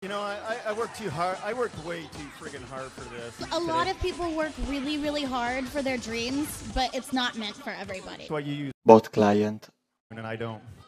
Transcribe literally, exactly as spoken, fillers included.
You know, I, I work too hard. I work way too friggin' hard for this. A lot of people work really, really hard for their dreams, but it's not meant for everybody. That's why you use Both client and I don't.